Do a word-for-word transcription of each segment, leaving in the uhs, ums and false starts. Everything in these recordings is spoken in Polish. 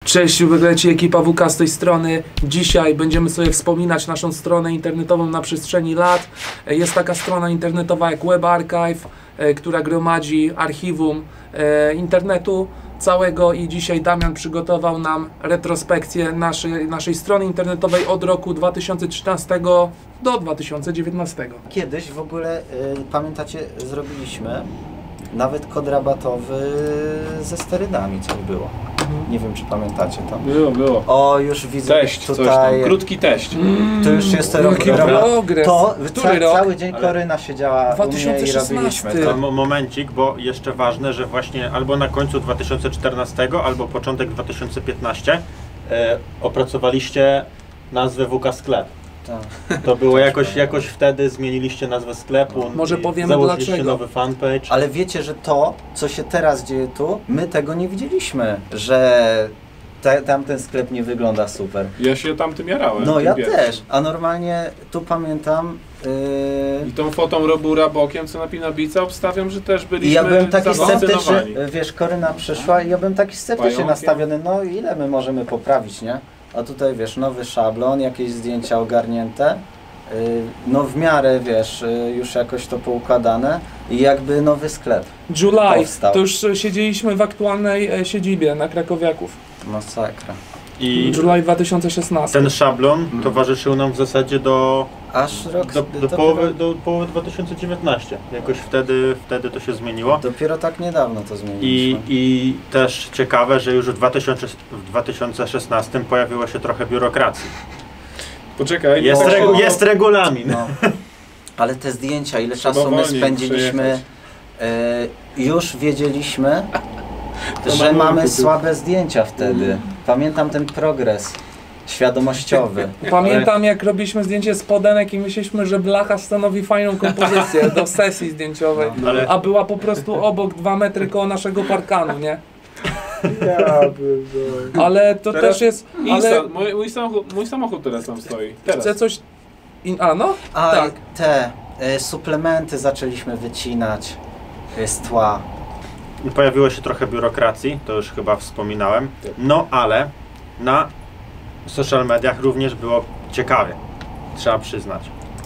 Cześć, wygleci ekipa W K z tej strony. Dzisiaj będziemy sobie wspominać naszą stronę internetową na przestrzeni lat. Jest taka strona internetowa jak Web Archive, która gromadzi archiwum internetu całego i dzisiaj Damian przygotował nam retrospekcję naszej, naszej strony internetowej od roku dwa tysiące trzynastego do dwa tysiące dziewiętnastego. Kiedyś w ogóle, y, pamiętacie, zrobiliśmy nawet kod rabatowy ze sterydami, coś było. Nie wiem, czy pamiętacie to. Było, było. O, już widzę Teść, tutaj. coś tam. Krótki teść. Mm, to już jest rok. Progres. To ca rok? cały dzień Ale Koryna siedziała dwa u mnie tysiące i szesnasty. robiliśmy To to. mo momencik, bo jeszcze ważne, że właśnie albo na końcu dwa tysiące czternastego, albo początek dwa tysiące piętnastego e, opracowaliście nazwę W K Sklep. Tak. To było jakoś, jakoś wtedy zmieniliście nazwę sklepu. Może i powiemy założyliście dlaczego. nowy fanpage. Ale wiecie, że to, co się teraz dzieje tu, my tego nie widzieliśmy, że te, tamten sklep nie wygląda super. Ja się tamtym jarałem. No tym ja pierwszym. też, a normalnie tu pamiętam. Yy, I tą fotą Robura bokiem, co napina bica, obstawiam, że też byliśmy I ja byłem taki zafascynowani. sceptyczny, wiesz, Koryna przyszła i ja byłem taki sceptycznie Pająkiem. nastawiony, no ile my możemy poprawić, nie? A tutaj, wiesz, nowy szablon, jakieś zdjęcia ogarnięte, yy, no w miarę, wiesz, yy, już jakoś to poukładane i jakby nowy sklep. July, Powstał. to już siedzieliśmy w aktualnej e, siedzibie na Krakowiaków. Masakra. I July dwa tysiące szesnasty. ten szablon towarzyszył nam w zasadzie do, Aż rok... do, do, dopiero- połowy, do połowy dwa tysiące dziewiętnastego. Jakoś wtedy, wtedy to się zmieniło. Dopiero tak niedawno to I, zmieniliśmy. I też ciekawe, że już w, dwa tysiące, w dwa tysiące szesnastym pojawiło się trochę biurokracji. Poczekaj. Jest, no, regu jest regulamin. No. Ale te zdjęcia, ile Trzeba czasu my wolniej spędziliśmy, przejechać. e, już wiedzieliśmy, To że mamy mamy kupić. słabe zdjęcia wtedy. Pamiętam ten progres świadomościowy. Pamiętam, jak robiliśmy zdjęcie z podenek i myśleliśmy, że blacha stanowi fajną kompozycję do sesji zdjęciowej. No. Ale A była po prostu obok dwa metry koło naszego parkanu, nie? Ja Ale to Teraz też jest... Ale Instant, mój, mój, samochód, mój samochód teraz tam stoi. Teraz. chcę coś... In... A no? A Tak. te e, suplementy zaczęliśmy wycinać e, z tła. I pojawiło się trochę biurokracji, to już chyba wspominałem. No ale na social mediach również było ciekawie, trzeba przyznać.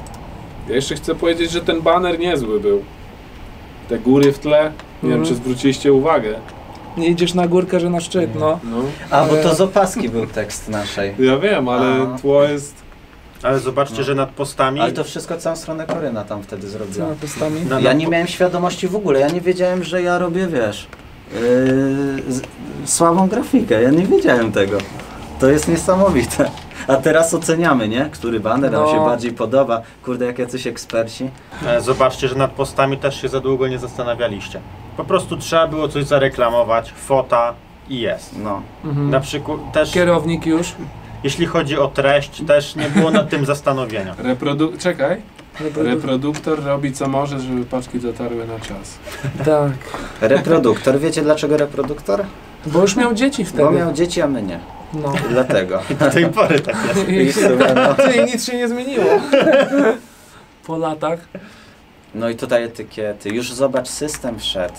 Ja jeszcze chcę powiedzieć, że ten baner niezły był. Te góry w tle. Nie wiem, Mhm. czy zwróciliście uwagę. Nie idziesz na górkę, że na szczyt, no. No. A, bo Ale- to z opaski był tekst naszej. Ja wiem, ale A. tło jest... Ale zobaczcie, No. że nad postami Ale to wszystko całą stronę Koryna tam wtedy Co zrobiła. na postami? No, Ja no, nie po- miałem świadomości w ogóle, ja nie wiedziałem, że ja robię, wiesz, yy, z, słabą grafikę, ja nie wiedziałem tego. To jest niesamowite. A teraz oceniamy, nie? Który baner nam No. się bardziej podoba. Kurde, jak jacyś eksperci. e, zobaczcie, że nad postami też się za długo nie zastanawialiście. Po prostu trzeba było coś zareklamować, fota i jest. No. Mhm. Na przykład też, Kierownik już. jeśli chodzi o treść, też nie było nad tym zastanowienia. Reprodu... Czekaj. Reprodu- Reproduktor robi co może, żeby paczki dotarły na czas. Tak. Reproduktor. Wiecie dlaczego reproduktor? Bo już miał dzieci wtedy. Bo miał dzieci, a my nie. No. Dlatego. Do tej pory tak jest. I, I w sumie, no. Ty, nic się nie zmieniło. Po latach. No i tutaj etykiety. Już zobacz, system wszedł.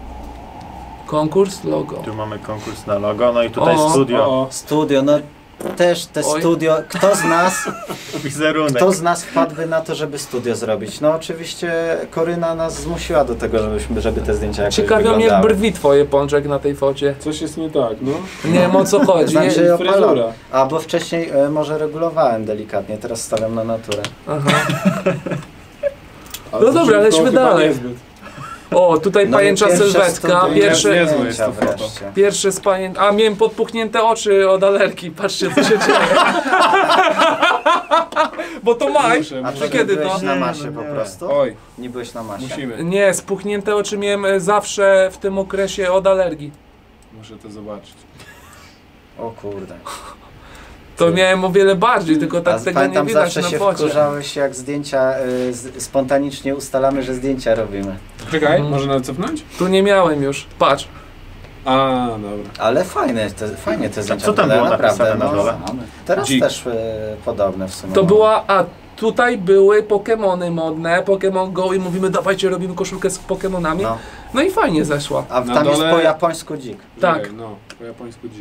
Konkurs, logo. Tu mamy konkurs na logo, no i tutaj O, studio, O, Studio, no też te Oj. studio. Kto z nas wizerunek. Kto z nas wpadłby na to, żeby studio zrobić? No oczywiście Koryna nas zmusiła do tego, żebyśmy, żeby te zdjęcia jakoś Ciekawią mnie wyglądały. brwi twoje, Pączek, na tej focie. coś jest nie tak, no. Nie wiem, o co chodzi. Znaczy Nie, opala. fryzura. A bo wcześniej e, może regulowałem delikatnie, teraz stawiam na naturę. Aha. Ale No to dobra, szybko lećmy chyba dalej. niezbyt. O, tutaj No i pajęcza pierwsze sylwetka. studio, Pierwsze, niezłe zdjęcia jest to foto. wreszcie. pierwsze z pajęc... A, miałem podpuchnięte oczy od alergii. Patrzcie, co się dzieje. Bo to maj. Muszę, A muszę. to kiedy byłeś to? na Nie, masie no po nie. prostu? Oj, Nie byłeś na masie. musimy. Nie, spuchnięte oczy miałem e, zawsze w tym okresie od alergii. Muszę to zobaczyć. O kurde. To miałem o wiele bardziej, tylko A tak tego nie pamiętam, widać zawsze na się focie. wkurzałeś, jak zdjęcia y, z, spontanicznie ustalamy, że zdjęcia robimy. Czekaj, Mhm. może nawet cofnąć? Tu nie miałem już. Patrz. A, dobra. Ale fajne, te, fajnie te zdjęcia co tam wyglądają, było naprawdę. napisane na dole? Teraz Dzik. też y, podobne w sumie. To była... A, tutaj były Pokemony modne, Pokémon Go i mówimy, dawajcie, robimy koszulkę z Pokemonami. No. No i fajnie zeszła. A Na tam dole- jest po japońsku dzik. Tak. Czekaj, no, po japońsku dzik.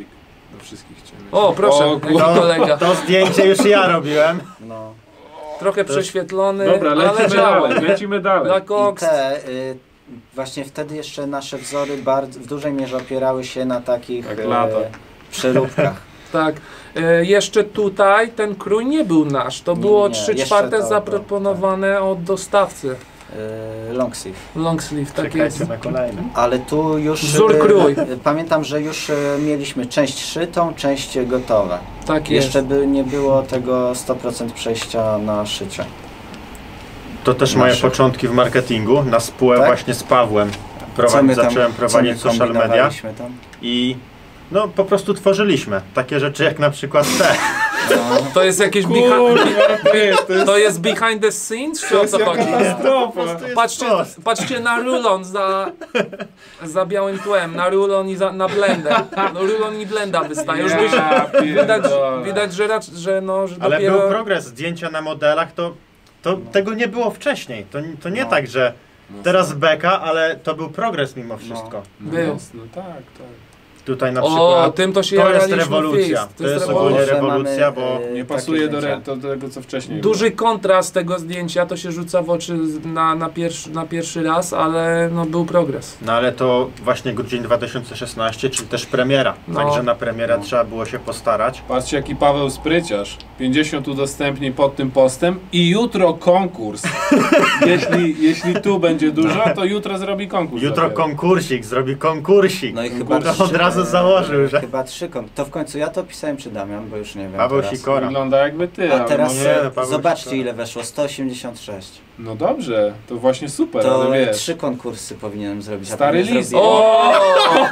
Do wszystkich chciałem. O, proszę, O, jaki kurwa. kolega. To zdjęcie już ja robiłem. No. Trochę prześwietlony, Dobra, ale lecimy działa. dalej, lecimy dalej. Dla I Cox. te, y, właśnie wtedy jeszcze nasze wzory bardzo, w dużej mierze opierały się na takich Jak e, lata. przeróbkach. Tak. E, jeszcze tutaj ten krój nie był nasz. To Nie, było nie, trzy jeszcze czwarte to- zaproponowane od dostawcy. Y, long sleeve. Long sleeve, tak jest. Czekajcie na kolejny. Ale tu już... Wzór y, krój. y, Pamiętam, że już y, mieliśmy część szytą, część gotowe. Tak jest. Jeszcze by nie było tego sto procent przejścia na szycie. To też Na moje przykład. początki w marketingu. Na spółę Tak? właśnie z Pawłem Co my prowadzi, tam- zacząłem co prowadzić my social media kombinowaliśmy tam? i no po prostu tworzyliśmy takie rzeczy jak na przykład te. No. To jest jakieś behind, Kurwa, ty, to jest, to jest behind the scenes, czy to o jest co chodzi? katastrofa. Patrzcie, post. patrzcie na rulon za, za białym tłem, na rulon i za, na blender. No, rulon i blenda wystaje. Już byś, Ja widać, pierdolę. widać, że, rac- że, no, że Ale dopiero... był progres, zdjęcia na modelach, to, to tego nie było wcześniej. To, to nie No. tak, że teraz beka, ale to był progres mimo wszystko. No, Był. no tak, tak. Tutaj na O, przykład tym to się to jest jaraliśmy rewolucja. fist. To jest ogólnie Że rewolucja, mamy, bo e, Nie takie pasuje do, zdjęcia. re, do tego, co wcześniej Duży kontrast tego zdjęcia, to się rzuca w oczy na, na, pierwszy, na pierwszy raz, ale no, był progres. no ale to właśnie grudzień dwa tysiące szesnasty, czyli też premiera. No. Także na premierę No. trzeba było się postarać. Patrzcie, jaki Paweł spryciarz. pięćdziesiąt udostępnień pod tym postem i jutro konkurs. jeśli, jeśli tu będzie dużo, to jutro zrobi konkurs. Jutro dopiero. konkursik, zrobi konkursik. No i chyba To trzy- od razu założył, że... Chyba trzy kon. To w końcu ja to pisałem czy Damian, bo już nie wiem Paweł teraz. Sikora. Wygląda jakby ty, A ale teraz może... nie, e, Paweł zobaczcie Sikora. ile weszło, sto osiemdziesiąt sześć. No dobrze, to właśnie super, To ale wiesz. trzy konkursy powinienem zrobić. a Stary pewnie list. zrobiłem. O!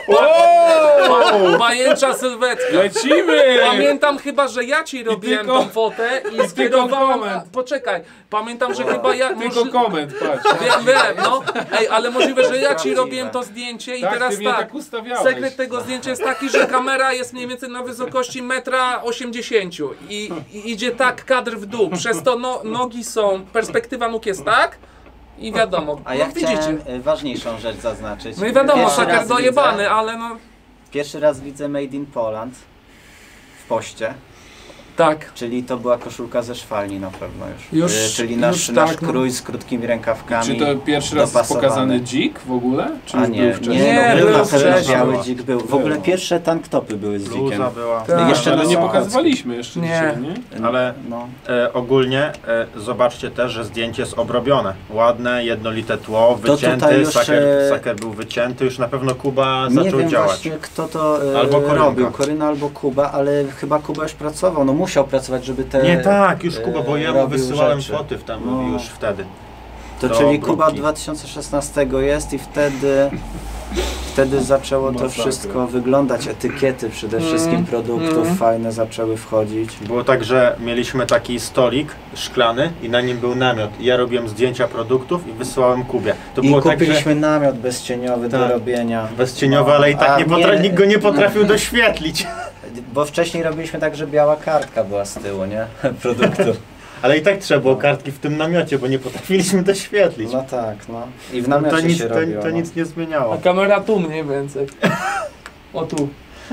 O! Pajęcza sylwetka. Lecimy! Pamiętam chyba, że ja ci robiłem tylko- tą fotę i skierowałem... koment. Poczekaj, pamiętam, że chyba ja... Tylko może- koment, patrz. Wiem, wiem, no. Ej, ale możliwe, że ja ci Prawdziwe. robiłem to zdjęcie i Tak, teraz ty mnie tak. tak ustawiałeś. Sekret tego zdjęcia jest taki, że kamera jest mniej więcej na wysokości metra osiemdziesięciu i, i idzie tak kadr w dół. Przez to no, nogi są, perspektywa nóg jest tak i wiadomo, A ja no, widzicie. chciałem e, ważniejszą rzecz zaznaczyć. No i wiadomo, Pierwszy szakar raz dojebany, widzę- ale no Pierwszy raz widzę Made in Poland w poście. tak. Czyli to była koszulka ze szwalni na pewno już. Już- E, Czyli nasz, już nasz tak, no. krój z krótkimi rękawkami. Czy to pierwszy raz jest dopasowany. pokazany dzik w ogóle? Czy A już nie, był wcześniej? nie, Nie, no, był był na pewno wcześniej. biały dzik był. W ogóle Było. pierwsze tanktopy były z dzikiem. Bluza była. Tak. Jeszcze Ale na nie Słowacku. pokazywaliśmy jeszcze Nie. dzisiaj, nie? Ale- No. E, ogólnie e, zobaczcie też, że zdjęcie jest obrobione. Ładne, jednolite tło, To wycięty, tutaj już, saker, e, saker był wycięty, już na pewno Kuba Nie zaczął wiem działać. właśnie kto to e, Albo Korynka. robił, Koryna albo Kuba, ale chyba Kuba już pracował, no musiał pracować, żeby te... Nie tak, już Kuba, bo e, ja mu robił wysyłałem rzeczy. foty w tam No. już wtedy. To do czyli Kuba obróbki. dwa tysiące szesnastego jest i wtedy wtedy zaczęło to Masakra. wszystko wyglądać, etykiety przede Mm, wszystkim produktów mm. fajne zaczęły wchodzić. Było tak, że mieliśmy taki stolik szklany i na nim był namiot. I ja robiłem zdjęcia produktów i wysyłałem Kubie. To I było tak, że kupiliśmy namiot bezcieniowy do Tak. robienia. bezcieniowy, No, ale i tak a nie potra- nikt go nie potrafił doświetlić. Bo wcześniej robiliśmy tak, że biała kartka była z tyłu, nie? Produktu. Ale i tak trzeba było kartki w tym namiocie, bo nie potrafiliśmy doświetlić. No tak, no. I w To, namiocie to, nic, się to, robiło. to no. nic nie zmieniało. A kamera tu mniej więcej. O tu.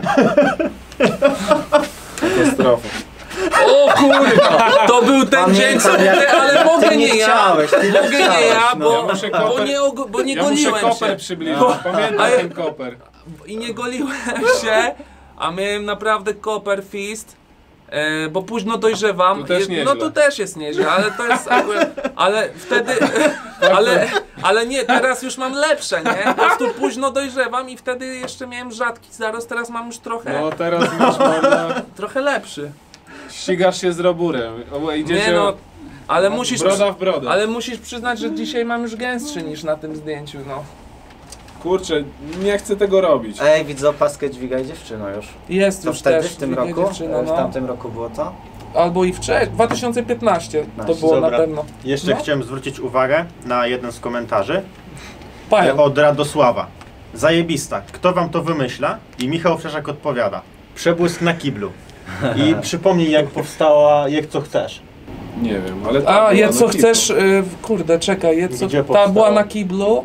Katastrofa. O kurwa! To był ten dzień, co Pamiętam, jak- ale jak mogę ty nie nie ja. chciałeś, ty nie Mogę nie chciałeś, ja, no. bo, Ja muszę bo koper- nie, og- bo nie Ja muszę goliłem koper się. przybliżyć, Bo- pamiętam a ja- ten koper. I nie goliłem się, a miałem naprawdę koper fist. E, bo późno dojrzewam. Tu też Je- nieźle. no tu też jest nieźle, ale to jest akurat, ale wtedy, ale, ale nie, teraz już mam lepsze, nie? Po prostu późno dojrzewam i wtedy jeszcze miałem rzadki zarost, teraz mam już trochę, No teraz masz morda. trochę lepszy. Ścigasz się z roburem. O, idziecie Nie no, ale musisz, broda w brodę. ale musisz przyznać, że dzisiaj mam już gęstszy niż na tym zdjęciu, no. Kurczę, nie chcę tego robić. Ej, widzę opaskę dźwigaj dziewczyno już. Jest To już wtedy, też w tym dźwignie roku? dziewczyna, E, w no. tamtym roku było to? Albo i wcześniej, dwa tysiące piętnaście to było Dobra. na pewno. Jeszcze No. chciałem zwrócić uwagę na jeden z komentarzy Pają. od Radosława. Zajebista. Kto wam to wymyśla? I Michał Przeszak odpowiada. Przebłysk na kiblu. I przypomnij jak powstała Jak co chcesz. Nie wiem, ale... A, tak jedz było co na chcesz, y, kurde, czekaj, jedz co... Gdzie Ta powstała? była na kiblu,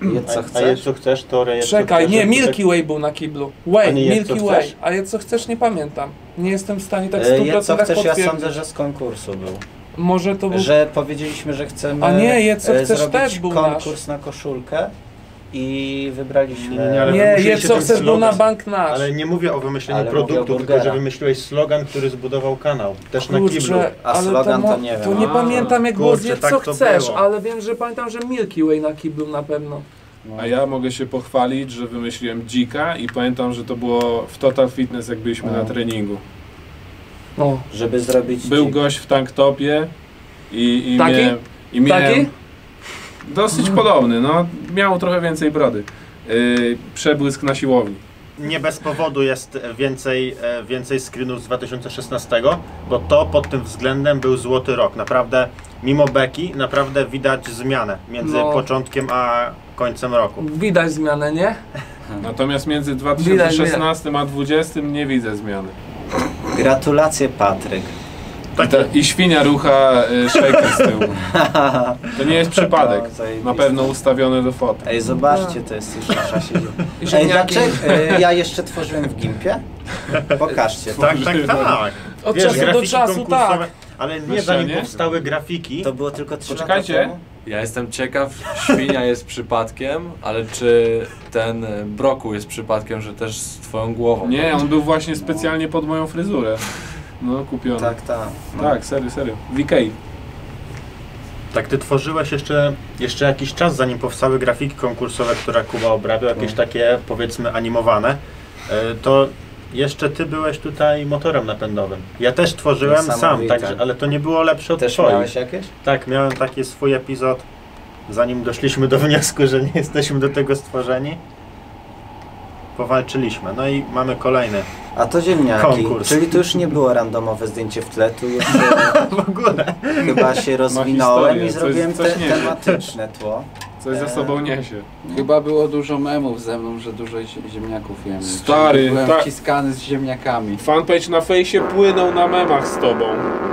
Jedz co A, a chcesz? jedz co chcesz, to jedz co Czekaj, chcesz, nie, żeby- Milky Way był na kiblu. A Way, nie jedz, co Milky Way. chcesz? A jedz co chcesz, nie pamiętam. Nie jestem w stanie tak w E, stu Jedz co procentach chcesz, ja potwierdzić. sądzę, że z konkursu był. Może to był... Że powiedzieliśmy, że chcemy A nie, Jedz co e, chcesz zrobić też był konkurs na koszulkę i wybraliśmy... Nie, nie, ale Nie, wymyśliliście jedz co ten chcesz był na slogan. bank nasz. Ale nie mówię o wymyśleniu Ale mówię o produktu, tylko burgera. że wymyśliłeś slogan, który zbudował kanał. Też na kiblu. Kurczę, A ale slogan to, to mo- nie wiem. To nie A, pamiętam jak było kurczę, zjedz tak co to chcesz, było. ale wiem, że pamiętam, że Milky Way na kiblu na pewno. A ja mogę się pochwalić, że wymyśliłem dzika i pamiętam, że to było w Total Fitness, jak byliśmy No. na treningu. No. Żeby zrobić... Był dzik. gość w tanktopie i, i, Taki? Miałem, i miałem Taki? dosyć podobny, no miał trochę więcej brody. Yy, przebłysk na siłowni. Nie bez powodu jest więcej, e, więcej screenów z dwa tysiące szesnastego, bo to pod tym względem był złoty rok. Naprawdę, mimo beki, naprawdę widać zmianę między No. początkiem a końcem roku. Widać zmianę, nie? Natomiast między dwa tysiące szesnastym a dwudziestym nie widzę zmiany. Gratulacje, Patryk. I, Tak, ta, i świnia rucha y, shaker z tyłu. To nie jest przypadek. No, zajebiście. Na pewno ustawione do foty. Ej, zobaczcie, to jest już nasza siedziba. I Ej, ziemniaki. dlaczego? E, ja jeszcze tworzyłem w Gimpie? Pokażcie. tak, tak, tak. Od Wiesz, czasu do grafiki czasu, konkursowe, tak. ale Na nie zanim ścianie? powstały grafiki. To było tylko trzy lata Poczekajcie. temu? Ja jestem ciekaw, świnia jest przypadkiem, ale czy ten e, brokuł jest przypadkiem, że też z twoją głową? Nie, on był właśnie specjalnie pod moją fryzurę. No, kupiony. Tak, tak. No. Tak, serio, serio. V K. Tak, ty tworzyłeś jeszcze, jeszcze jakiś czas, zanim powstały grafiki konkursowe, które Kuba obrabiał, jakieś No. takie, powiedzmy, animowane. E, To jeszcze ty byłeś tutaj motorem napędowym. Ja też tworzyłem sam, Niesamowite. także, ale to nie było lepsze od Też twoich. miałeś jakieś? Tak, miałem taki swój epizod, zanim doszliśmy do wniosku, że nie jesteśmy do tego stworzeni. Powalczyliśmy, no i mamy kolejny. A to ziemniaki, Konkurs. czyli to już nie było randomowe zdjęcie w tle, tu już e, W ogóle. chyba się rozwinąłem historię, i coś- zrobiłem coś te, niesie. tematyczne tło. Coś za sobą niesie. Chyba było dużo memów ze mną, że dużo zie- ziemniaków jemy. Stary, Czyli byłem tak. wciskany z ziemniakami. Fanpage na fejsie płynął na memach z tobą.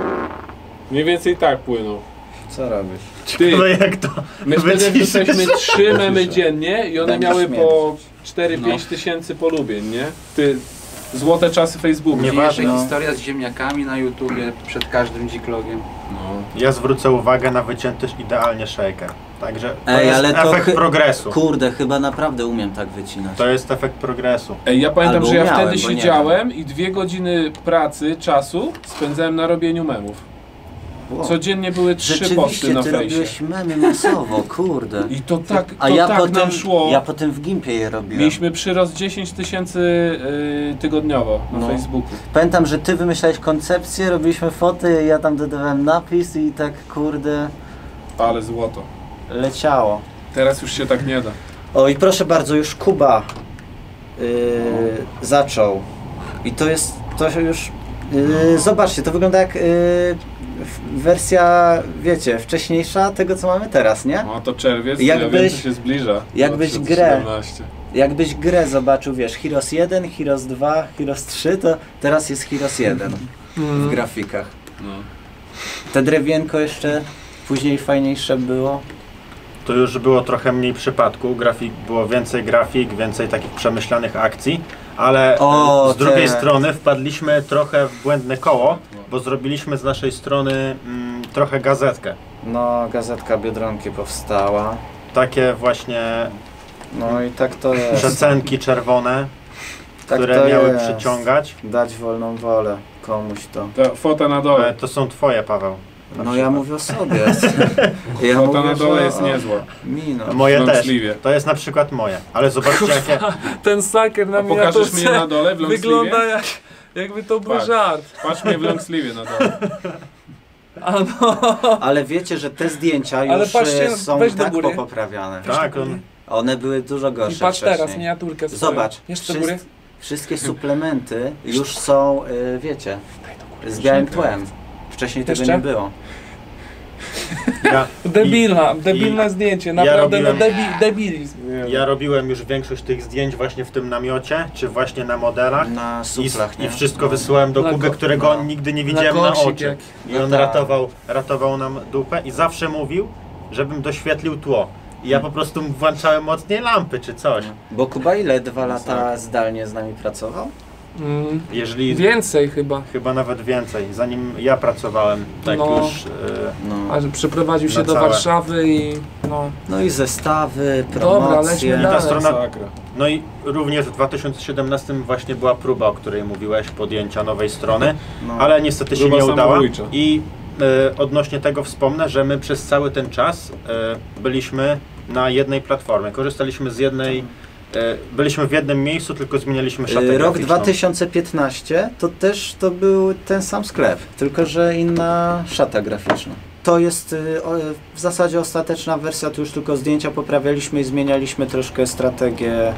Mniej więcej tak płynął. Co robisz? Ty, No jak to? my wtedy wyciszysz? wrzucaliśmy trzy memy dziennie i one Będziesz miały po śmierdzić. cztery pięć No. tysięcy polubień, nie? Ty, złote czasy Facebooka. Nie I jeszcze ważne. no. historia z ziemniakami na YouTubie przed każdym dziklogiem. No. Ja zwrócę uwagę na wycięty idealnie shaker. Także to Ej, jest ale to efekt chy- progresu. Kurde, chyba naprawdę umiem tak wycinać. To jest efekt progresu. Ej, ja pamiętam, Albo że ja umiałem, wtedy bo nie siedziałem i dwie godziny pracy, czasu spędzałem na robieniu memów. Wow. Codziennie były trzy posty Rzeczywiście, na ty fejsie. robiłeś memy masowo, kurde. I to tak, to A ja tak potem, nam szło. ja potem w Gimpie je robiłem. Mieliśmy przyrost dziesięć tysięcy y, tygodniowo na No. Facebooku. Pamiętam, że ty wymyślałeś koncepcję, robiliśmy foty, ja tam dodawałem napis i tak kurde Ale złoto. leciało. Teraz już się tak nie da. O i proszę bardzo, już Kuba yy, zaczął. I to jest, to się już, yy, zobaczcie, to wygląda jak yy, w- wersja, wiecie, wcześniejsza tego, co mamy teraz, nie? No to czerwiec, to ja Jakbyś- wiem, co się zbliża. jakbyś dwa tysiące grę- siedemnaście. Jakbyś grę zobaczył, wiesz, Heroes jeden, Heroes dwa, Heroes trzy, to teraz jest Heroes jeden w Mm. grafikach. No. Te drewienko jeszcze później fajniejsze było. To już było trochę mniej przypadku. Grafik, było więcej grafik, więcej takich przemyślanych akcji, ale O, z drugiej te- strony wpadliśmy trochę w błędne koło, bo zrobiliśmy z naszej strony mm, trochę gazetkę. No, gazetka Biedronki powstała. Takie właśnie No i tak to jest. przecenki czerwone, Tak które to miały jest. przyciągać. Dać wolną wolę komuś to. Ta fota na E, dole. To są twoje, Paweł. na No ja przykład. mówię o sobie. ja Fota na że dole jest o- niezła. Mi no. Moje w też. Longsleeve. To jest na przykład moje. Ale zobaczcie jakie... Ten saker na A pokażesz mnie na miniaturce dole w wygląda longsleeve? jak, jakby to był Patrz. żart. Patrz mnie w longsleeve na dole. A no. Ale wiecie, że te zdjęcia już Ale patrzcie, e, są weź do tak góry. poprawiane. Tak, on... One były dużo gorsze I patrz wcześniej. teraz miniaturkę swoją. Zobacz, Jeszcze wszyscy- góry. Wszystkie suplementy już są, y, wiecie, z białym tłem. Wcześniej tego Jeszcze? nie było. Ja, Debilna, debilne zdjęcie, naprawdę robiłem- no debi, debilizm. ja robiłem już większość tych zdjęć właśnie w tym namiocie, czy właśnie na modelach. Na I, suplach, nie? I wszystko wysyłałem do Na Kuby, go- którego no. nigdy nie widziałem na, koksik oczy. jak- I No on tak. ratował, ratował nam dupę i zawsze mówił, żebym doświetlił tło. i ja po prostu włączałem mocniej lampy czy coś. Bo Kuba ile dwa lata zdalnie z nami pracował? Mm, Jeżeli więcej chyba. chyba nawet więcej, zanim ja pracowałem, tak No. już. y, No. A że przeprowadził się Na do całe. Warszawy i no. no i zestawy, Dobra, promocje. lećmy Ta dalej. strona, Masakra. no i również w dwa tysiące siedemnastym właśnie była próba, o której mówiłeś, podjęcia nowej strony, No. ale niestety się Próba nie udała. samobójcza. I e, odnośnie tego wspomnę, że my przez cały ten czas e, byliśmy na jednej platformie, korzystaliśmy z jednej, e, byliśmy w jednym miejscu, tylko zmienialiśmy szatę Y, Rok graficzną. dwa tysiące piętnasty to też to był ten sam sklep, tylko że inna szata graficzna. To jest y, o, w zasadzie ostateczna wersja, tu już tylko zdjęcia poprawialiśmy i zmienialiśmy troszkę strategię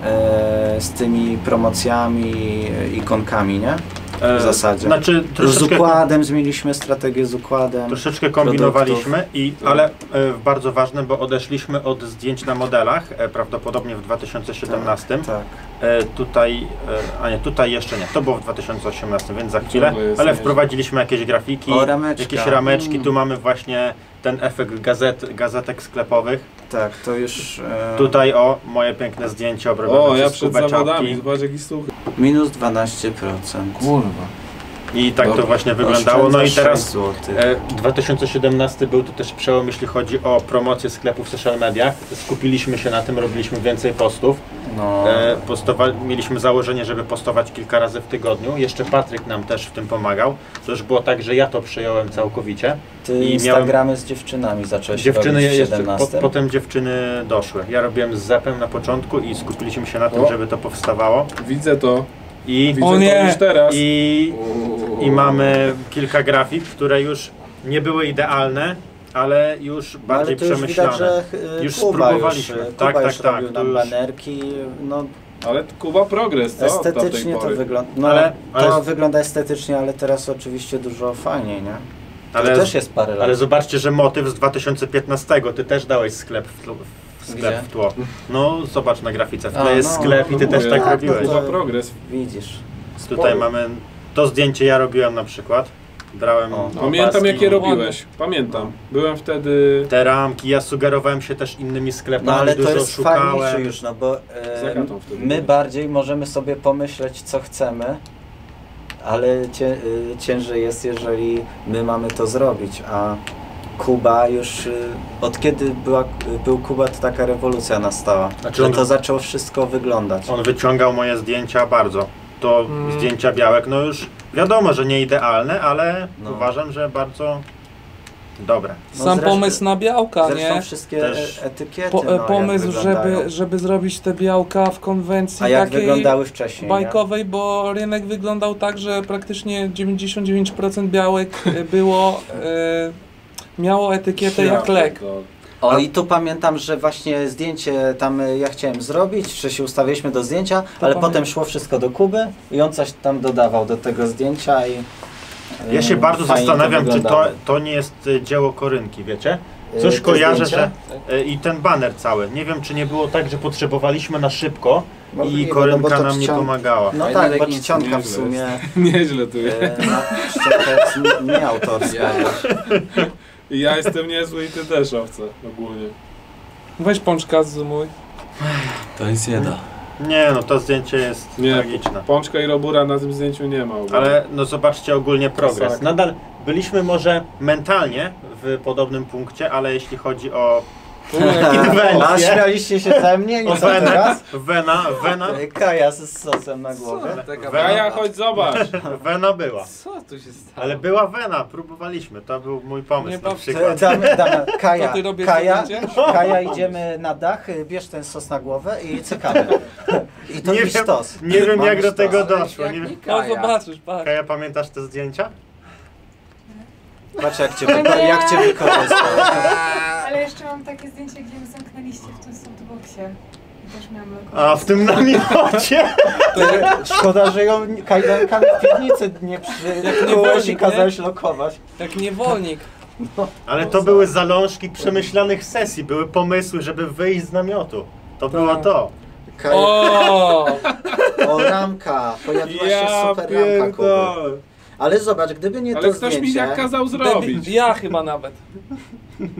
e, z tymi promocjami, e, ikonkami, nie? E, w zasadzie. Znaczy Z troszeczkę, układem zmieniliśmy strategię z układem. troszeczkę kombinowaliśmy, i, ale e, bardzo ważne, bo odeszliśmy od zdjęć na modelach, e, prawdopodobnie w dwa tysiące siedemnastym. Tak. E, tutaj, e, a nie, tutaj jeszcze nie, to było w dwa tysiące osiemnastym, więc za chwilę, to jest ale nieźle. wprowadziliśmy jakieś grafiki, O, rameczka. jakieś rameczki, Mm. tu mamy właśnie ten efekt gazet, gazetek sklepowych. Tak, to już e, Tutaj o, moje piękne zdjęcie obrobione O, ja przez przed Kubę zawodami, Czapki. zobacz jaki suchy. minus dwanaście procent. Kurwa. I tak to Dobra. właśnie wyglądało. No i teraz złotych. e, dwa tysiące siedemnasty był tu też przełom, jeśli chodzi o promocję sklepów w social mediach. Skupiliśmy się na tym, robiliśmy więcej postów. No, E, postowa- mieliśmy założenie, żeby postować kilka razy w tygodniu. Jeszcze Patryk nam też w tym pomagał. To już było tak, że ja to przejąłem całkowicie. ty i Instagramy z dziewczynami zacząłeś Dziewczyny robić w jeszcze, po, siedemnastym. potem dziewczyny doszły. Ja robiłem z Zepem na początku i skupiliśmy się na tym, O. żeby to powstawało. Widzę to, I, widzę O nie! to już teraz. i, Uuu. i mamy kilka grafik, które już nie były idealne, ale już No, bardziej ale to już przemyślane. widać, że y, Już Kuba spróbowaliśmy. Już, y, Tak, Kuba tak, już tak, robił to nam już- banerki, no Ale Kuba progres, co? Od tamtej estetycznie to pory. wygląda, no Ale- ale- to wygląda estetycznie, ale teraz oczywiście dużo fajniej, nie? To Ale, też jest parę lat. ale zobaczcie, że motyw z dwa tysiące piętnastego, ty też dałeś sklep w, tło, w, sklep Gdzie? w tło. No zobacz na grafice, w A, tle jest no, sklep i ty no też mówię. tak Tak, robiłeś. no Kuba progres. Widzisz. Tutaj mamy, to zdjęcie ja robiłem na przykład. Brałem O. Pamiętam opaski. jakie robiłeś, pamiętam. Byłem wtedy... Te ramki, ja sugerowałem się też innymi sklepami, No ale dużo to jest szukałem. fajniejsze już, no bo e, Zagatą wtedy my byłeś. bardziej możemy sobie pomyśleć, co chcemy, ale cie, y, ciężej jest, jeżeli my mamy to zrobić, a Kuba już, y, od kiedy była, był Kuba, to taka rewolucja nastała, Znaczy że on- to zaczęło wszystko wyglądać. On wyciągał moje zdjęcia bardzo. To Mm. zdjęcia białek, no już wiadomo, że nie idealne, ale No. uważam, że bardzo dobre. No Sam zresztą- pomysł na białka, Zresztą nie? wszystkie Też e- etykiety, Po, no, jak pomysł, wyglądają. żeby, żeby zrobić te białka w konwencji A jak takiej wyglądały wcześniej, nie? bajkowej, bo rynek wyglądał tak, że praktycznie dziewięćdziesiąt dziewięć procent białek e, było, e, miało etykietę jak lek. O i tu pamiętam, że właśnie zdjęcie tam y, ja chciałem zrobić, że się ustawiliśmy do zdjęcia, ale pamiętam. potem szło wszystko do Kuby i on coś tam dodawał do tego zdjęcia i... y, Ja się bardzo fajnie zastanawiam, czy to, wyglądało. to nie jest y, dzieło Korynki, wiecie? Y, Coś te kojarzę, zdjęcia? że y, i ten baner cały. Nie wiem, czy nie było tak, że potrzebowaliśmy na szybko Możliwe, i no bo Korynka to nam nie czcian- pomagała. No Fajne tak, bo leginsy, czcionka w nieźle sumie... Nieźle tu jest. y, no, czcionka jest nie- nie autorska. Ja, I ja jestem niezły i ty też, owce, ogólnie. Weź pączka zumuj. To jest jeda. Nie, no to zdjęcie jest Nie, tragiczne. Pączka i Robura na tym zdjęciu nie ma ogólnie. Ale no zobaczcie ogólnie progres. Tak. Nadal byliśmy może mentalnie w podobnym punkcie, ale jeśli chodzi o A inwencję, śmialiście się ze mnie i o co Wenę, teraz? Wena, Wena, Y, Kaja z sosem na głowę. taka Kaja, chodź zobacz. Wena była. Co tu się stało? Ale była Wena, próbowaliśmy, to był mój pomysł Nie na baw się. przykład. Damy, damy, Kaja, To ty robię Kaja, zdjęcie? Kaja, idziemy na dach, y, bierz ten sos na głowę i cykamy. I to Nie jest wiem, stos. nie wiem Mamy jak do sztos. tego Ale doszło. jak Nie nie wiem. No Kaja. zobaczysz, patrz. Kaja, pamiętasz te zdjęcia? Patrz jak cię, wyko- jak cię wykorzystał. Ale jeszcze mam takie zdjęcie, gdzie mnie zamknęliście w tym softboxie. I też miałam logo. A, w tym namiocie! Szkoda, że ją kajdankami w piwnicy nie przykułeś i nie? kazałeś lokować. Jak niewolnik. Ale to były zalążki przemyślanych sesji, były pomysły, żeby wyjść z namiotu. To było to. Kaja, O! o, ramka. Pojawiła się super ramka Kuby. pierdolę. Ale zobacz, gdyby nie Ale to ktoś mi zdjęcie... jak kazał zrobić. Ja chyba nawet.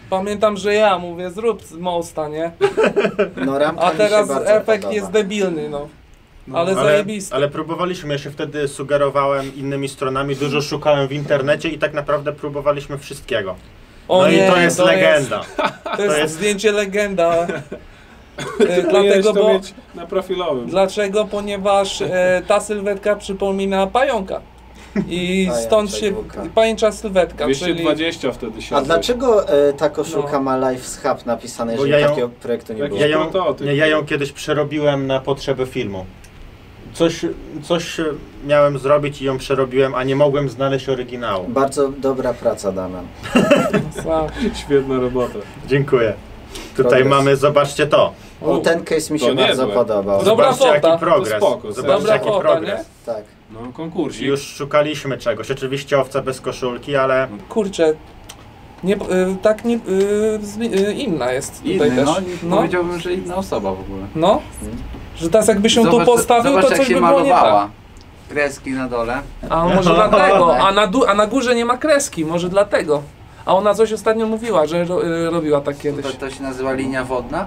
Pamiętam, że ja mówię, zrób z mosta, nie? No, ramka A mi teraz się bardzo efekt podoba. jest debilny, no. No, ale, Ale, zajebisty. ale próbowaliśmy, ja się wtedy sugerowałem innymi stronami, dużo szukałem w internecie i tak naprawdę próbowaliśmy wszystkiego. O No nie, i to jest legenda. Jest, to jest, jest- zdjęcie legenda. E, Powinieneś dlatego, to bo... mieć na profilowym. Dlaczego? Ponieważ e, ta sylwetka przypomina pająka. I Pajęcza stąd się główka. pajęcza sylwetka, dwieście czyli dwadzieścia wtedy A siadło. dlaczego e, ta koszulka No. ma Life Hub napisane, Bo jeżeli ja ją- takiego projektu nie Jak było? Ja ją, prototyp. nie, ja ją kiedyś przerobiłem na potrzeby filmu. Coś, coś e, miałem zrobić i ją przerobiłem, a nie mogłem znaleźć oryginału. Bardzo dobra praca, Damian. Świetna robota. Dziękuję. Tutaj Progres. mamy, zobaczcie to. O, ten case mi to się bardzo niezłe. podobał. Dobra Zobaczcie fota. jaki progres. To spoko, Zobaczcie Dobra jaki fota, progres. Tak. No, konkursik. Już szukaliśmy czegoś. Oczywiście owca bez koszulki, ale kurczę, nie, y, tak nie, y, zmi- y, inna jest tutaj Inny, też. no, No, powiedziałbym, że inna osoba w ogóle. no, że teraz jakbyś ją tu Zobacz- postawił, zobacz, to jak coś się by było nie tak. malowała. Kreski na dole. A może dlatego, a na, dół- a na górze nie ma kreski, może dlatego. A ona coś ostatnio mówiła, że ro, y, robiła tak kiedyś. To, to się nazywa linia wodna?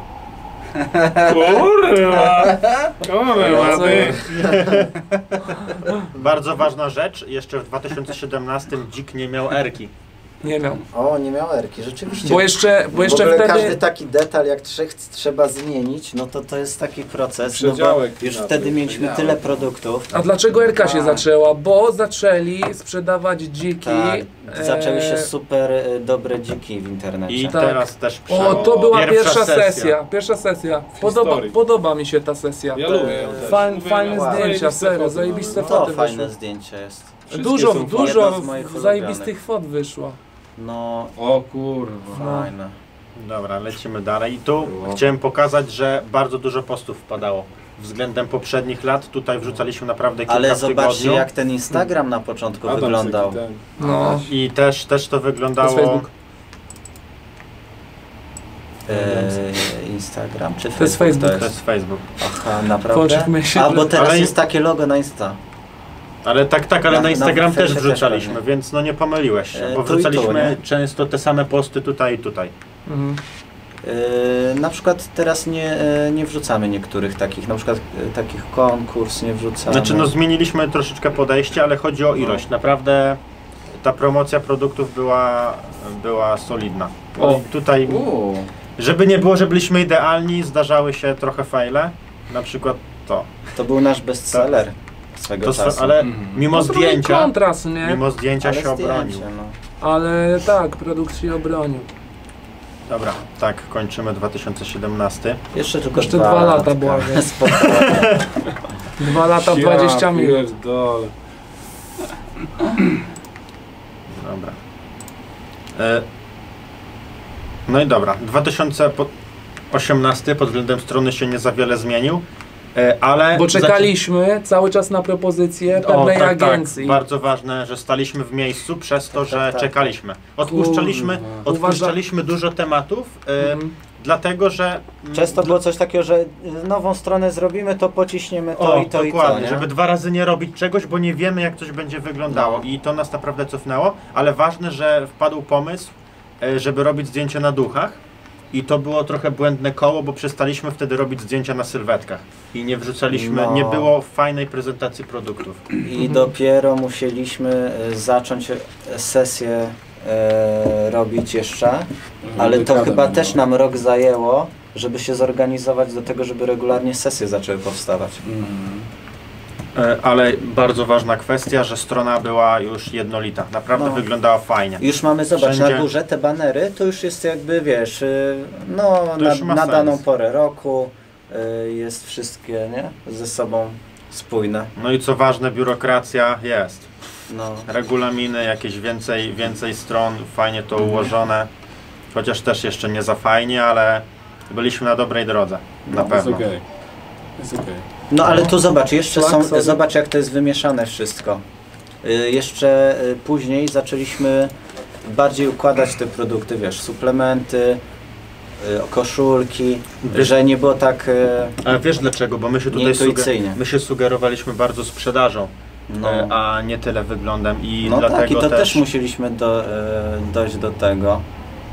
Kurwa! Kurwa, Co? ty. bardzo ważna rzecz. Jeszcze w dwa tysiące siedemnastym Dzik nie miał erki. Nie miał. O, nie miał erki, rzeczywiście. Bo jeszcze, bo w jeszcze ogóle wtedy... każdy taki detal, jak trze- trzeba zmienić, no to to jest taki proces, no bo Przedziałek już na wtedy tym, mieliśmy przedziałek. tyle produktów. A dlaczego Erka się Tak. zaczęła? Bo zaczęli sprzedawać dziki. Tak, zaczęły się e, super e, dobre dziki w internecie. I Tak. teraz też O, przełom. to była Pierwsza pierwsza sesja. sesja. Pierwsza sesja. Podoba, historii. podoba mi się ta sesja. Ja lubię ją też. Fajn, Mówię, fajne wow. zdjęcia, Zajebiste serio, foty zajebiste mamy, To foty fajne wyszły. zdjęcie jest. Wszystkie Dużo, są dużo Jedno z moich zajebistych fot wyszło. No, O kurwa. fajne. Dobra, lecimy dalej. I tu Było. chciałem pokazać, że bardzo dużo postów wpadało. Względem poprzednich lat tutaj wrzucaliśmy naprawdę kilka Ale w zobaczcie, tygodniu. jak ten Instagram na początku Adam wyglądał. Seki, ten. No. I też, też to To jest wyglądało... Facebook. E, Instagram czy To jest Facebook? Facebook. To jest Facebook. Aha, naprawdę? Koczek myśli. A bo teraz Ale- jest takie logo na Insta. Ale tak, tak, ale Na- na, na Instagram też fejsie też wrzucaliśmy, pewnie. więc no nie pomyliłeś się, E, bo tu i tu, wrzucaliśmy nie? często te same posty tutaj i tutaj. Mhm. E, na przykład teraz nie, e, nie wrzucamy niektórych takich, na przykład e, takich konkurs nie wrzucamy. Znaczy no zmieniliśmy troszeczkę podejście, ale chodzi o ilość. Naprawdę ta promocja produktów była, była solidna. O. I tutaj, Uuu. żeby nie było, że byliśmy idealni, zdarzały się trochę fejle. Na przykład to. To był nasz bestseller swego to czasu. ale Mhm. mimo No, trochę zdjęcia, kontrast, nie? mimo zdjęcia Ale się zdjęcie, obronił. no. Ale tak, produkt się obronił. Dobra, tak, kończymy dwa tysiące siedemnasty. Jeszcze tylko Jeszcze dwa lata, latka. błagam. Spokojnie. Dwa lata, Ja dwadzieścia minut. pierdolę. Dobra. E, No i dobra, dwa tysiące osiemnasty pod względem strony się nie za wiele zmienił, e, ale... Bo czekaliśmy cały czas na propozycję O, pewnej tak, agencji. tak, bardzo ważne, że staliśmy w miejscu przez to, Tak, że tak, tak. czekaliśmy. Odpuszczaliśmy, Kurwa. odpuszczaliśmy dużo tematów, e, Mhm. dlatego że... Często było coś takiego, że nową stronę zrobimy, to pociśniemy to O, i to i to, dokładnie, nie? żeby dwa razy nie robić czegoś, bo nie wiemy jak coś będzie wyglądało No. i to nas naprawdę cofnęło, ale ważne, że wpadł pomysł, e, żeby robić zdjęcia na duchach i to było trochę błędne koło, bo przestaliśmy wtedy robić zdjęcia na sylwetkach i nie wrzucaliśmy, No. nie było fajnej prezentacji produktów. I dopiero musieliśmy e, zacząć e, sesję e, robić jeszcze, ale to Dekada chyba minęła. też nam rok zajęło, żeby się zorganizować do tego, żeby regularnie sesje zaczęły powstawać. E, Ale bardzo ważna kwestia, że strona była już jednolita, naprawdę No. wyglądała fajnie. Już mamy, zobacz, Wszędzie- na górze te banery, to już jest jakby, wiesz, y, no To na, już ma na sens. daną porę roku y, jest wszystkie, nie? Ze sobą spójne. No i co ważne, biurokracja jest. No. Regulaminy, jakieś więcej, więcej stron, fajnie to ułożone. Chociaż też jeszcze nie za fajnie, ale byliśmy na dobrej drodze. Na Jest pewno. okej. Jest okej. No ale tu zobacz, jeszcze Szlak są, sobie. zobacz jak to jest wymieszane wszystko. Y, jeszcze y, później zaczęliśmy bardziej układać te produkty, wiesz, suplementy, y, koszulki, Wiesz- że nie było tak, y, Ale wiesz dlaczego? Bo my się tutaj suge- Nieintuicyjnie. my się sugerowaliśmy bardzo sprzedażą, no, e, a nie tyle wyglądem i no dlatego tak, i to też, też musieliśmy do, y, dojść do tego.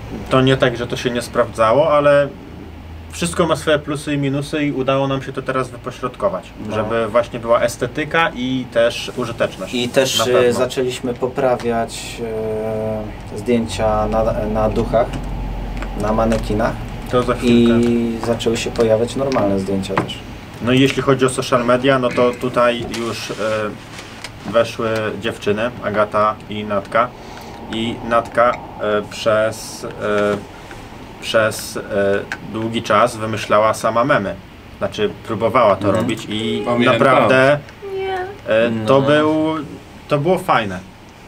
to nie tak, że to się nie sprawdzało, ale wszystko ma swoje plusy i minusy i udało nam się to teraz wypośrodkować, No. żeby właśnie była estetyka i też użyteczność. I też Na e, pewno. zaczęliśmy poprawiać e, zdjęcia na, na duchach, na manekinach To za chwilkę. i zaczęły się pojawiać normalne zdjęcia też. No i jeśli chodzi o social media, no to tutaj już e, weszły dziewczyny, Agata i Natka. I Natka e, przez, e, przez e, długi czas wymyślała sama memy. Znaczy próbowała to Mhm. robić i Pamiętam. naprawdę Nie. e, to, No. był, to było fajne.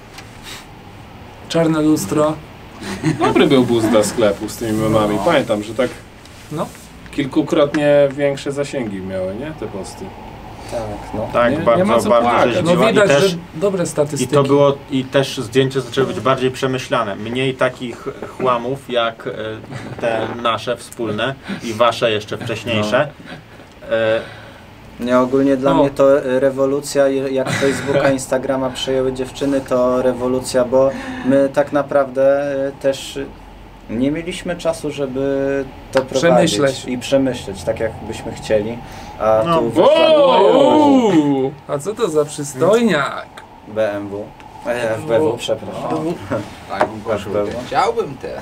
Czarne lustro. Dobry był boost dla sklepu z tymi memami. Pamiętam, że tak No. kilkukrotnie większe zasięgi miały, nie? Te posty. Tak, no. Tak, Nie- nie bardzo, ma co bardzo płakać. rzeźbiła. No I widać, też, że dobre I statystyki. to było, i też zdjęcia zaczęły być bardziej przemyślane. Mniej takich chłamów jak e, te nasze wspólne i wasze jeszcze wcześniejsze. E, Nie, ogólnie dla O. mnie to e, rewolucja, je- jak Facebooka, Instagrama przejęły dziewczyny, to rewolucja, bo my tak naprawdę e, też nie mieliśmy czasu, żeby to prowadzić Przemyśleć. i przemyśleć, tak jak byśmy chcieli. A No. tu wyszła Wow! A co to za przystojniak? B M W. E, F B W, przepraszam. Tak bym poczuł. Pewno. Chciałbym teraz.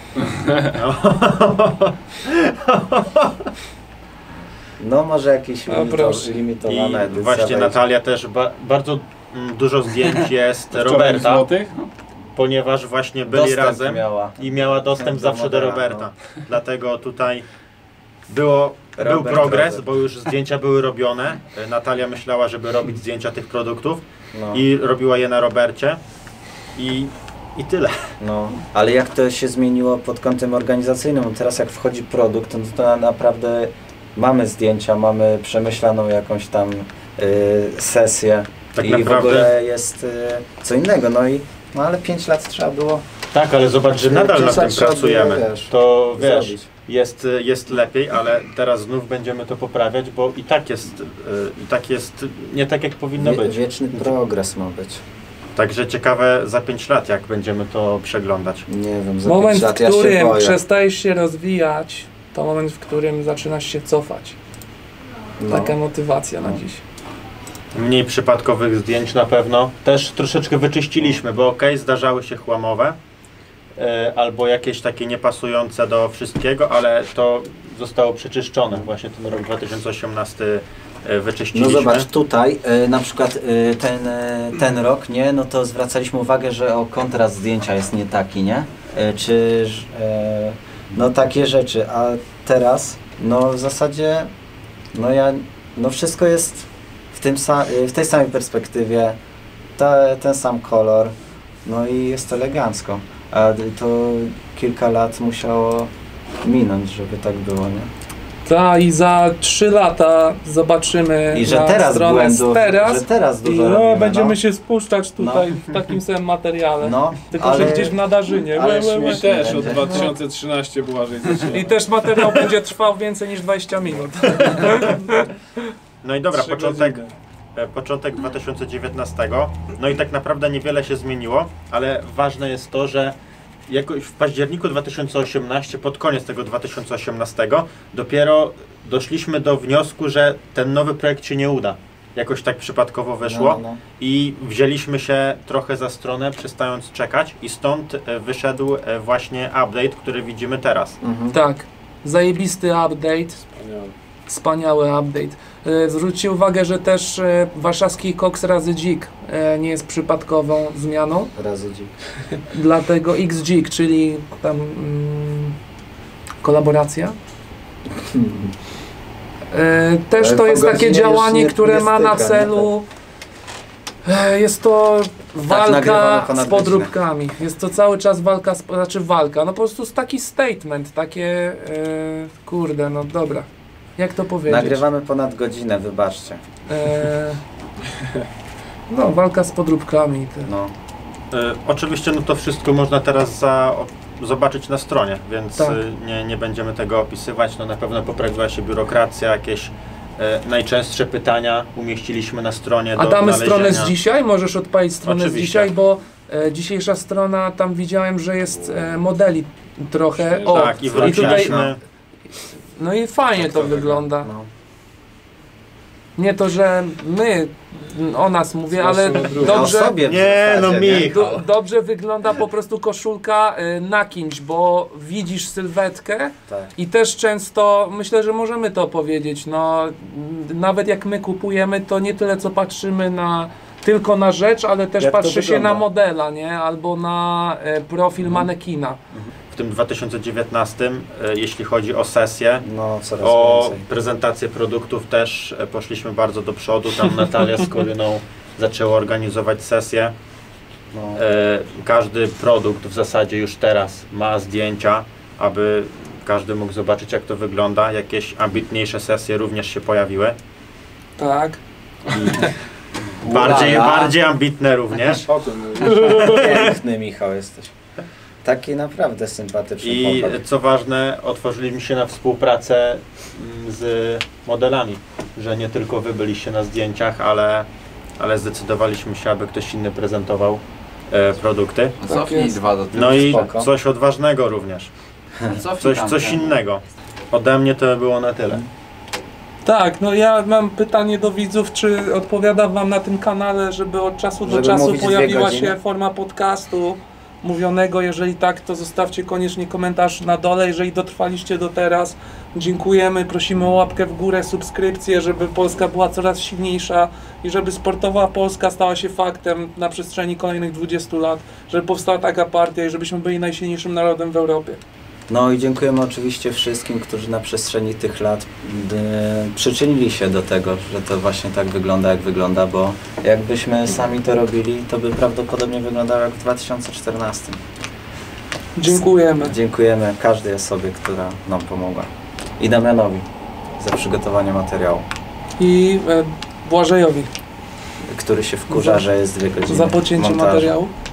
No może jakieś A, limito, proszę. I limitowane edycja właśnie wejdzie. Natalia też ba bardzo mm, dużo zdjęć jest Wczoraj Roberta, złotych? ponieważ właśnie byli Dostęp razem miała. i miała dostęp Dostęp do zawsze do modela, Roberta. Dlatego tutaj było, był Robert, progres, Robert. bo już zdjęcia były robione. E, Natalia myślała, żeby robić zdjęcia tych produktów No. i robiła je na Robercie. I, i tyle. No, ale jak to się zmieniło pod kątem organizacyjnym, no teraz jak wchodzi produkt, no to naprawdę mamy zdjęcia, mamy przemyślaną jakąś tam y, sesję Tak i naprawdę- w ogóle jest y, co innego, no i no ale pięć lat trzeba było Tak, ale zobacz, że nadal pięć nad lat tym trzeba pracujemy. było, wiesz, To wiesz, zrobić. jest, jest lepiej, ale teraz znów będziemy to poprawiać, bo i tak jest, y, i tak jest nie tak jak powinno Wie, być. wieczny progres ma być. Także ciekawe za pięć lat, jak będziemy to przeglądać. Nie wiem, za Moment, pięć w lat ja się którym boję. przestajesz się rozwijać, to moment, w którym zaczynasz się cofać. No. Taka motywacja na No. dziś. Mniej przypadkowych zdjęć na pewno. Też troszeczkę wyczyściliśmy, bo okej, zdarzały się chłamowe e, albo jakieś takie niepasujące do wszystkiego, ale to zostało przeczyszczone. Właśnie ten rok dwa tysiące osiemnasty e, No wyczyściliśmy. zobacz, tutaj y, na przykład y, ten, y, ten rok, nie, no to zwracaliśmy uwagę, że o kontrast zdjęcia jest nie taki, nie? Y, czy, y, no takie rzeczy, a teraz, no w zasadzie, no ja, no wszystko jest w, tym sa- y, w tej samej perspektywie, ta, ten sam kolor, no i jest elegancko, a to kilka lat musiało minąć, żeby tak było, nie? Ta i za trzy lata zobaczymy I że na teraz stronę błędów, z teraz że teraz i dużo no, robimy, będziemy no. się spuszczać tutaj w takim samym materiale. No, Tylko, ale- że gdzieś w Nadarzynie. ale Łe, łe, łe. Mi też od będzie. dwa tysiące trzynastego Błażej zaczyna. I też materiał będzie trwał więcej niż dwadzieścia minut. No i dobra, Trzy początek, godziny. e, początek dwa tysiące dziewiętnastego. No i tak naprawdę niewiele się zmieniło, ale ważne jest to, że jakoś w październiku dwa tysiące osiemnastego, pod koniec tego dwa tysiące osiemnastego, dopiero doszliśmy do wniosku, że ten nowy projekt się nie uda. Jakoś tak przypadkowo wyszło No, no, no. i wzięliśmy się trochę za stronę, przestając czekać i stąd e, wyszedł e, właśnie update, który widzimy teraz. Mhm. Tak, zajebisty update, Wspaniale. wspaniały update. E, Zwróćcie uwagę, że też e, warszawski koks razy dzik e, nie jest przypadkową zmianą, Razy dzik. dlatego X Dzik, czyli tam mm, kolaboracja. E, Też Ale to po jest takie godzinie już działanie, nie- które nie ma na styka, nie? celu. e, Jest to nagrywamy walka ponad z podróbkami. Jest to cały czas walka, z, znaczy walka. No po prostu jest taki statement, takie. E, kurde, no dobra. Jak to powiedzieć? Nagrywamy ponad godzinę, wybaczcie. E, no, walka z podróbkami. Te. No. E, oczywiście no to wszystko można teraz za, o, zobaczyć na stronie, więc Tak. e, nie, nie będziemy tego opisywać. No na pewno poprawiła się biurokracja, jakieś e, najczęstsze pytania umieściliśmy na stronie do A damy znalezienia. stronę z dzisiaj? Możesz odpalić stronę Oczywiście. z dzisiaj, bo e, dzisiejsza strona, tam widziałem, że jest e, modeli trochę. O, Tak, i i tutaj, wróciliśmy. no i fajnie to wygląda. No. Nie to, że my, o nas mówię, ale O dobrze, sobie w Nie, no zasadzie, nie? Michał. do, dobrze wygląda po prostu koszulka y, na kimś, bo widzisz sylwetkę Tak. i też często, myślę, że możemy to powiedzieć, no m, nawet jak my kupujemy, to nie tyle co patrzymy na tylko na rzecz, ale też Jak to patrzy się wygląda. na modela, nie? Albo na e, profil manekina. W tym dwa tysiące dziewiętnastym, e, jeśli chodzi o sesję, No, coraz o więcej. prezentację produktów też e, poszliśmy bardzo do przodu. Tam Natalia z Koryną zaczęła organizować sesję. No. E, każdy produkt w zasadzie już teraz ma zdjęcia, aby każdy mógł zobaczyć, jak to wygląda. Jakieś ambitniejsze sesje również się pojawiły. Tak. Bardziej, Ulala. bardziej ambitne również. Piękny Michał jesteś. Taki naprawdę sympatyczny I chłopak. co ważne, otworzyliśmy się na współpracę mm, z modelami, że nie tylko wy byliście na zdjęciach, ale, ale zdecydowaliśmy się, aby ktoś inny prezentował e, produkty. Cofnij jest. dwa do tyłu. No i spoko. coś odważnego również, Cofnij coś, tam coś ten. innego. Ode mnie to było na tyle. Tak, no ja mam pytanie do widzów, czy odpowiada wam na tym kanale, żeby od czasu do Żeby czasu mówić dwie pojawiła godziny? się forma podcastu mówionego. Jeżeli tak, to zostawcie koniecznie komentarz na dole. Jeżeli dotrwaliście do teraz, dziękujemy, prosimy o łapkę w górę, subskrypcję, żeby Polska była coraz silniejsza i żeby sportowa Polska stała się faktem na przestrzeni kolejnych dwudziestu lat, żeby powstała taka partia i żebyśmy byli najsilniejszym narodem w Europie. No i dziękujemy oczywiście wszystkim, którzy na przestrzeni tych lat d- przyczynili się do tego, że to właśnie tak wygląda, jak wygląda, bo jakbyśmy sami to robili, to by prawdopodobnie wyglądało jak w dwa tysiące czternastym. Dziękujemy. Dziękujemy każdej osobie, która nam pomogła. I Damianowi za przygotowanie materiału, I e, Błażejowi który się wkurza, Za- że jest dwie godziny za pocięcie montażu. materiału.